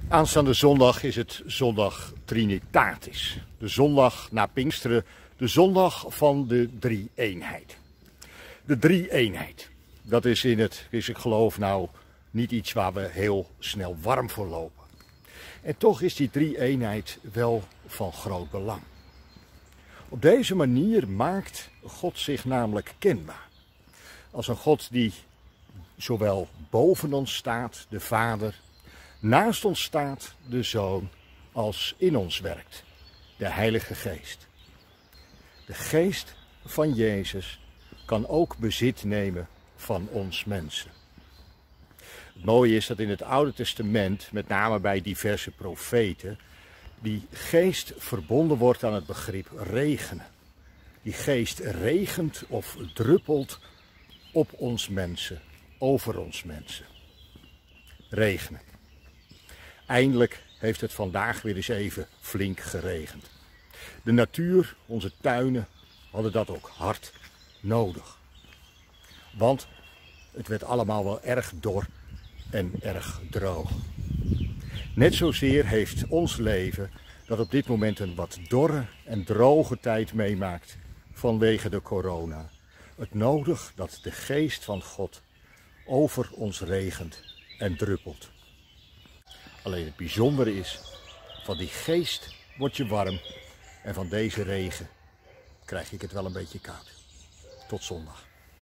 Aanstaande zondag is het zondag Trinitatis. De zondag na Pinksteren, de zondag van de drie-eenheid. De drie-eenheid, dat is in het christelijk geloof nou niet iets waar we heel snel warm voor lopen. En toch is die drie-eenheid wel van groot belang. Op deze manier maakt God zich namelijk kenbaar. Als een God die zowel boven ons staat, de Vader, naast ons staat, de Zoon, als in ons werkt, de Heilige Geest. De Geest van Jezus kan ook bezit nemen van ons mensen. Het mooie is dat in het Oude Testament, met name bij diverse profeten, die geest verbonden wordt aan het begrip regenen. Die geest regent of druppelt op ons mensen, over ons mensen. Regenen. Eindelijk heeft het vandaag weer eens even flink geregend. De natuur, onze tuinen, hadden dat ook hard nodig. Want het werd allemaal wel erg dor en erg droog. Net zozeer heeft ons leven dat op dit moment een wat dorre en droge tijd meemaakt vanwege de corona. Het nodig dat de geest van God over ons regent en druppelt. Alleen het bijzondere is, van die geest word je warm en van deze regen krijg ik het wel een beetje koud. Tot zondag.